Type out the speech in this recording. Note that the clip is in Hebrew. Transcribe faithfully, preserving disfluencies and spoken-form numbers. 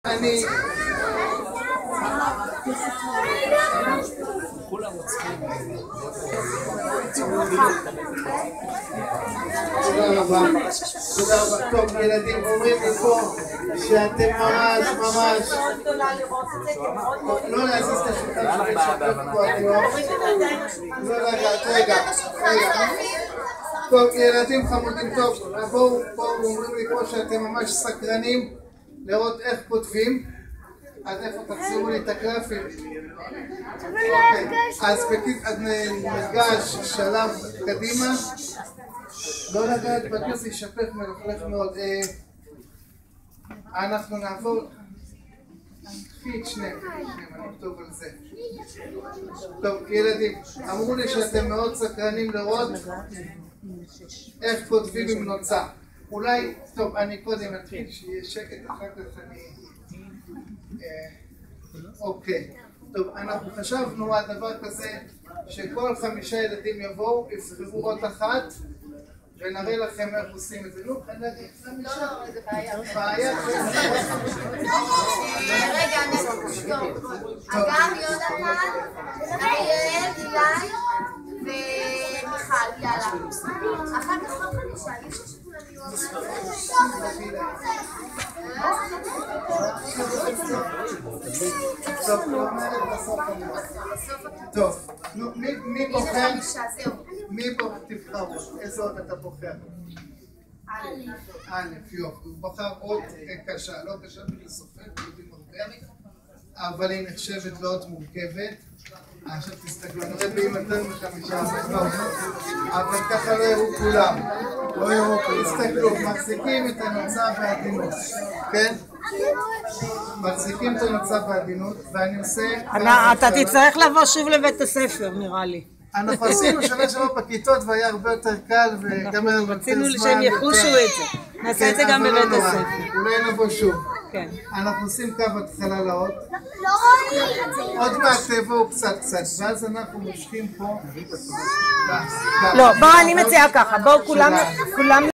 אני... תודה רבה, תודה רבה. טוב, ילדים אומרים מפה שאתם ממש ממש לא להזיז את השולחן של לשתף פה היום. לא לגעת, רגע, רגע. טוב, ילדים חמודים, טוב, בואו, בואו, אומרים לי פה שאתם ממש סקרנים לראות איך כותבים. אז איפה תחזירו לי את הגרפים? אז נרגש שלב קדימה. לא לגעת בגרף, יישפך מלכלך מאוד. אנחנו נעבור... קחי את שניהם, אני אכתוב על זה. טוב, ילדים, אמרו לי שאתם מאוד סקרנים לראות איך כותבים עם נוצה. אולי, טוב, אני קודם אתחיל שיהיה שקט, אחר כך אני... אוקיי, טוב, אנחנו חשבנו על דבר כזה שכל חמישה ילדים יבואו, יבחרו אות אחת ונראה לכם איך עושים את זה. נו, חמישה. לא, זה בעיה. בעיה. רגע, אני אסתכל. אגם, יונתן, אריאל, אילי ומיכל, יאללה. אחר כך לא חמישה, יש שכולם יהיו... טוב, מי בוחר? מי בוחר? תבחרו, איזה עוד אתה בוחר? א', יופי, הוא בחר עוד קשה, לא קשה בלי סופר, אבל היא נחשבת מאוד מורכבת. עכשיו תסתכלו, נראה באם יותר מחמישה עשרה, אבל ככה לא יראו כולם. לא יראו כולם. תסתכלו, מחזיקים את הנוצה בעדינות, כן? מחזיקים את הנוצה בעדינות, ואני עושה... אתה תצטרך לבוא שוב לבית הספר, נראה לי. אנחנו עשינו שנה שלו בכיתות והיה הרבה יותר קל וגם היה יותר זמן. רצינו שהם יחושו את זה. נעשה את זה גם בבית הספר. אולי נבוא שוב. כן. אנחנו עושים קו התחלה לאות. עוד מעט תבואו קצת קצת, ואז אנחנו מושכים פה. לא, בואו אני מציעה ככה, בואו כולם...